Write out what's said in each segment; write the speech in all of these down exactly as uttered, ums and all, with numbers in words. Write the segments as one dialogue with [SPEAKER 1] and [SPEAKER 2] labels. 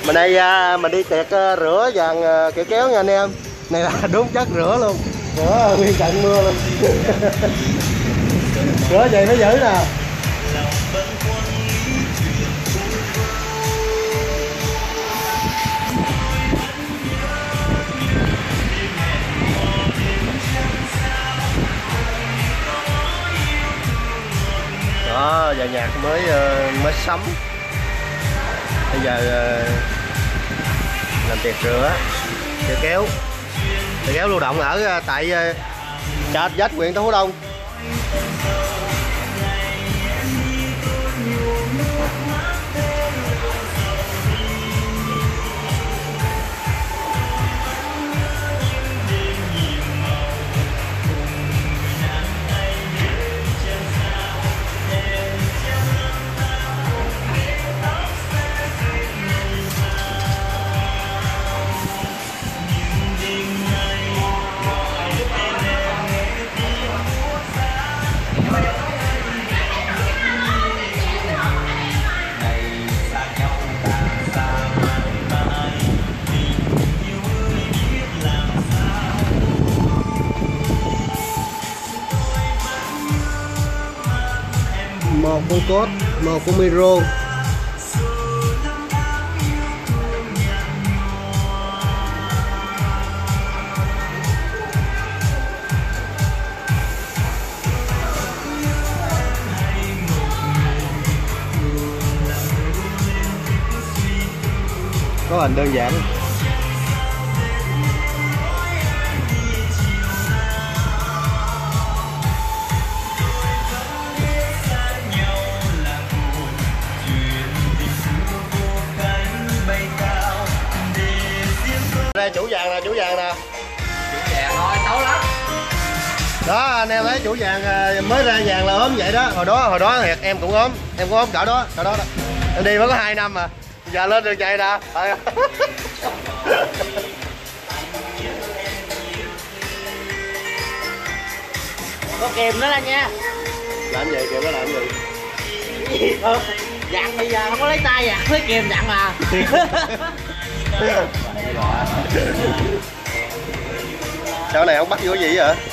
[SPEAKER 1] Mình đây mình đi tiệc rửa dàn kẹo kéo nha anh em. Này là đúng chất rửa luôn, rửa nguyên trận mưa luôn. Rửa vậy mới giữ nè. Đó, giờ nhạc mới mới sắm. Bây giờ làm tiệc rửa kẹo kéo, kẹo kéo lưu động ở tại chợ Dách, huyện Tân Phú Đông. Một con cốt, một con micro. Có hình đơn giản. Đây chủ vàng nè, chủ vàng nè.
[SPEAKER 2] Chủ vàng thôi, xấu lắm.
[SPEAKER 1] Đó anh em thấy chủ vàng mới ra vàng là ốm vậy đó. Hồi đó hồi đó thiệt em cũng ốm, em cũng ốm cỡ đó, cỡ đó đó. Em đi mới có hai năm mà. Giờ lên được chạy nè.
[SPEAKER 2] Có kèm nữa anh nha.
[SPEAKER 1] Làm gì kèm nó làm gì?
[SPEAKER 2] Ừ, dặn bây giờ không có lấy tay à, lấy kèm dặn mà.
[SPEAKER 1] Sao này không bắt vô gì vậy?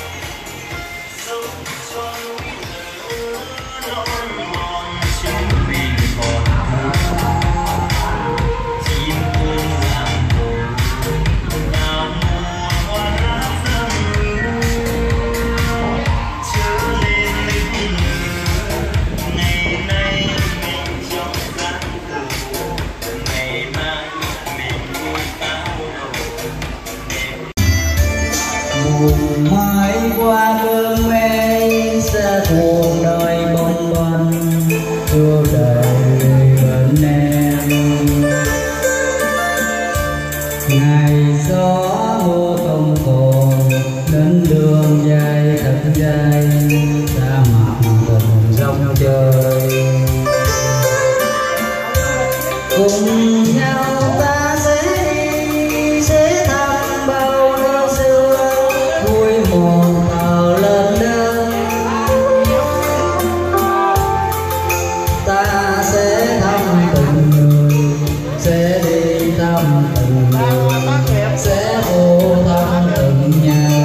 [SPEAKER 3] Mãi qua cơn mê sẽ cuộc đời bồng bềnh yêu đời bên em. Ngày gió mưa không còn đến đường dài thật dài, đã mặc tình rong chơi cùng nhau ta sẽ đi sẽ thăm bao năm xưa. Một thờ lên đơn ta sẽ thăm từng người, sẽ đi thăm từng người, sẽ vô thăm từng nhà.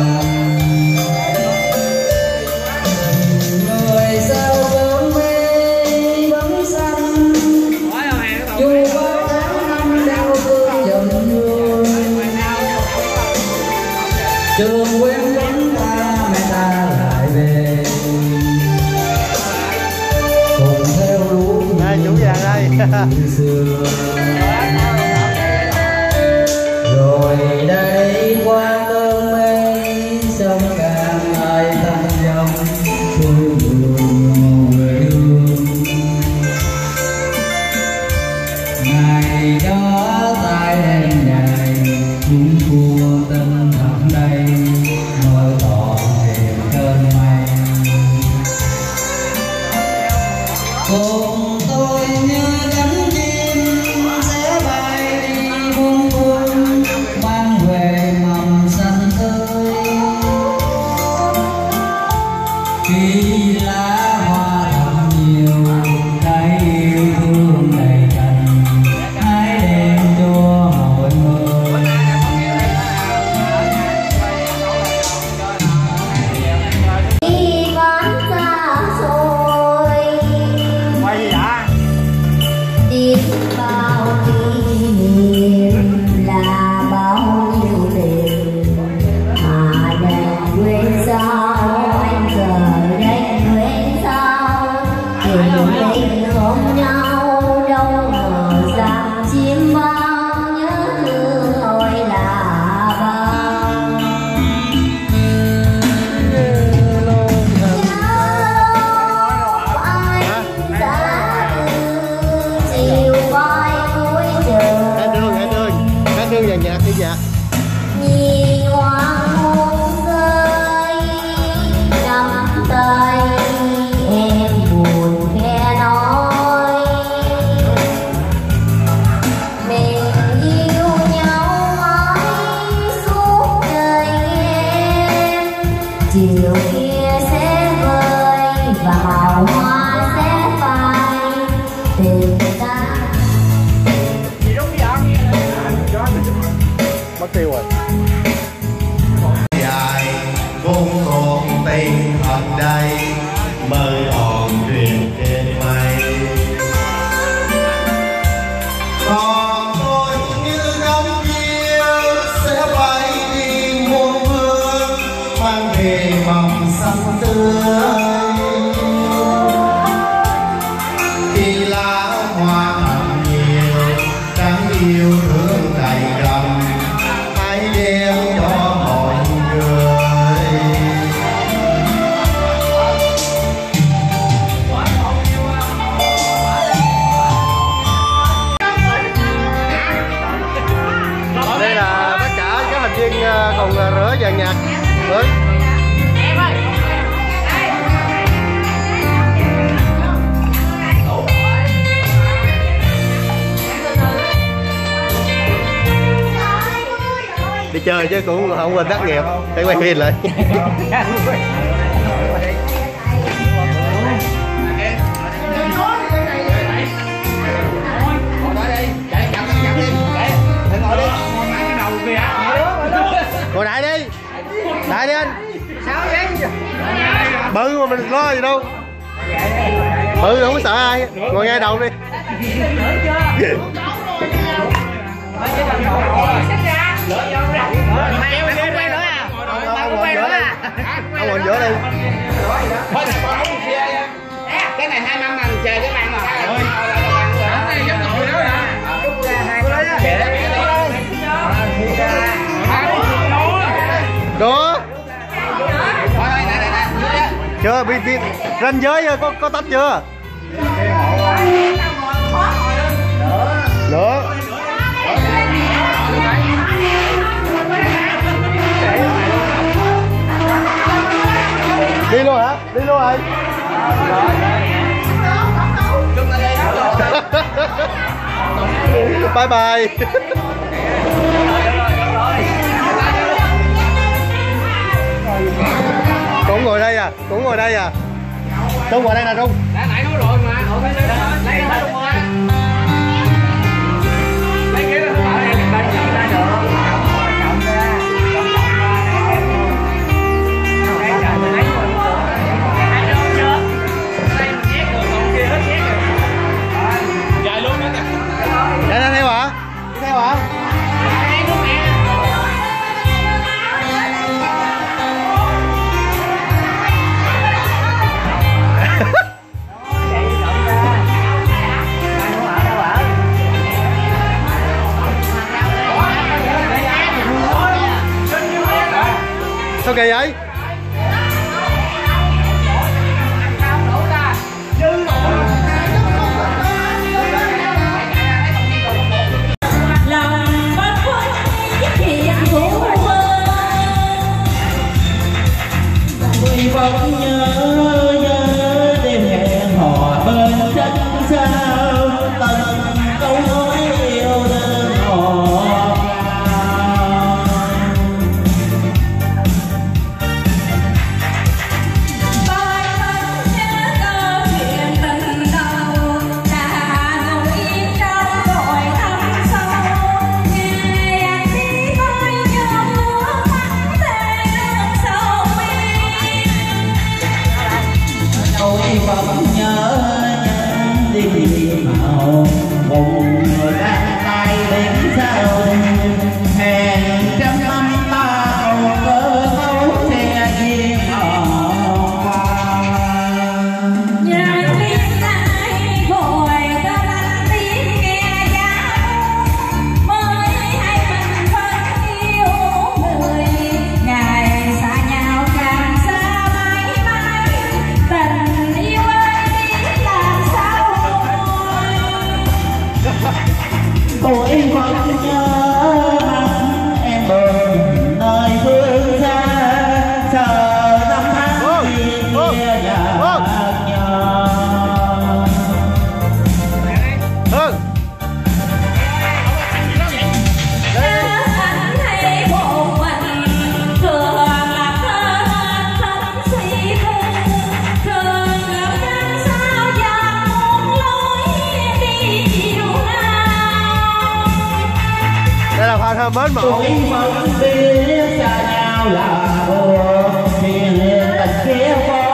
[SPEAKER 3] Người sao cơn mê bóng xanh dù có tháng năm đau thương dần hương trường quen vẫn ta mẹ ta lại về cùng theo lũ
[SPEAKER 1] đây chủ vàng đây.
[SPEAKER 3] xưa. Rồi đây qua cơn mây sông càng ngày tăng dòng tôi buồn người hương. Ngày đó tại đêm dài cũng thua tinh thần đây mơ tỏ hiền cơn mây. Cùng tôi như cánh chim sẽ bay đi buông buông mang về mầm xanh tươi. Khi lá hoa thật nhiều cái yêu thương đầy cành hãy đem cho
[SPEAKER 1] tiêu rồi. Dài vốn còn tình thật đây mơ hồn truyền trên mây. Còn tôi như ngóng kia sẽ bay đi muôn phương mang về mầm xanh tươi. Khi lá hoa hồng nhiều đáng yêu thương đầy đầm hãy đeo cho mọi người. Đây là tất cả các thành viên còn rửa dàn nhạc với đi chơi chứ cũng không quên tác nghiệp để quay phim lại. Ngồi đại đi, đại đi anh. Bự mà mình lo gì đâu. Bự không có sợ ai, ngồi ngay đầu đi.
[SPEAKER 2] Mày mày không quay nữa à? Mày không quay nữa à?
[SPEAKER 1] Ông ngồi giữa đi.
[SPEAKER 2] Cái này hai năm mình chơi cái bạn mà.
[SPEAKER 1] Đó. Chưa bị bị ranh giới có có tách chưa? Nữa. Đi luôn hả? Đi luôn rồi. Bye bye. Cũng ngồi đây à? Cũng ngồi đây à? Trung ngồi đây nè Trung.
[SPEAKER 2] Đã nãy nói rồi mà. Lấy hết luôn rồi. Lấy cái đó ở đây mình đánh nhận ra được. Trọng ra. Trọng trọng ra em luôn. Đây trời mình lấy rồi. Hai đứa chưa? Đây mình nhét rồi, còn kia hết nhét rồi. Dài luôn đó kìa.
[SPEAKER 1] Đây đây theo hả? Đi theo hả?
[SPEAKER 2] Đây luôn nè.
[SPEAKER 1] Sao kỳ vậy?
[SPEAKER 3] Vẫn nhớ nhớ đêm hẹn hò bên chân sao từng câu nói yêu đơn hò vẫn nhớ đi màu vùng người đang tay đến sao hẹn trăm năm ta còn cơ cấu xe duyên hò qua
[SPEAKER 4] nhớ biết ai vội ta đang tiếng nghe giá mới hay mình vẫn yêu người ngày xa nhau càng xa mãi mãi tình yêu ơi biết làm sao
[SPEAKER 3] tôi vẫn nhớ mắt em bên nơi phương xa chờ năm tháng kia nhạt nhòa
[SPEAKER 1] Hương.
[SPEAKER 4] nhớ anh hay một mình thường là cơn thấm suy tư thường gặp anh sao giờ muốn lối đi chiều nào
[SPEAKER 1] Bà thơ mến mộ.
[SPEAKER 2] Tuổi vẫn biết xa nhau là ô, miền tình kia